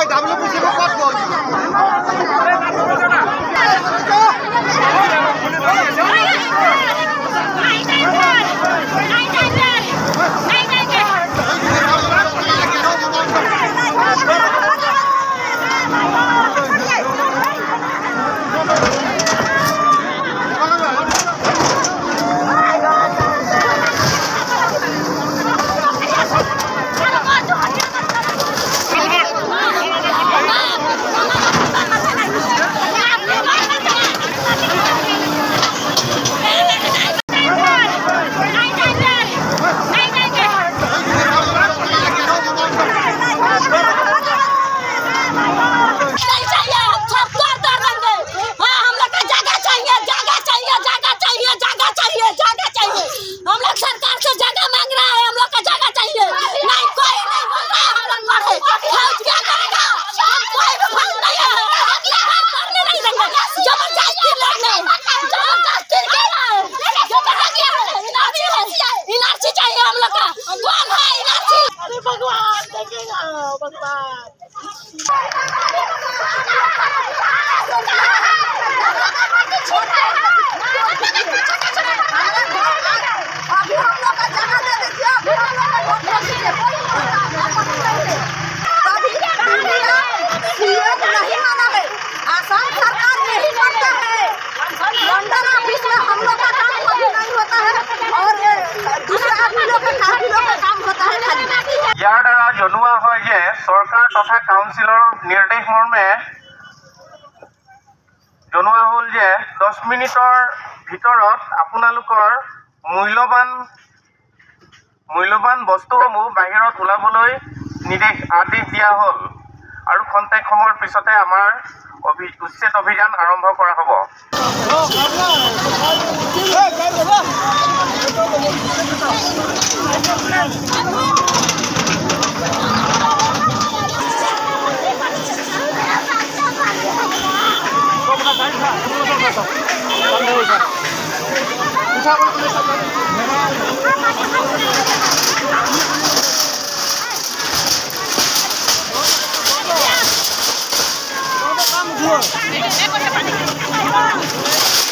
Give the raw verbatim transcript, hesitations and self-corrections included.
W P C को कब बोल यार द्वारा जनुआ है जे सरकार तथा काउंसिलर निर्देश मर्मे जनुआ हल जे दस मिनिटर भितरत आपनालोकर मूल्यवान मूल्यवान बस्तुসমূह बाहिरत उलाबोलै निर्देश आदेश दिया हल और खन्तेक समयर पिछते आमार उच्छेद अभियान आरम्भ करा हब। Come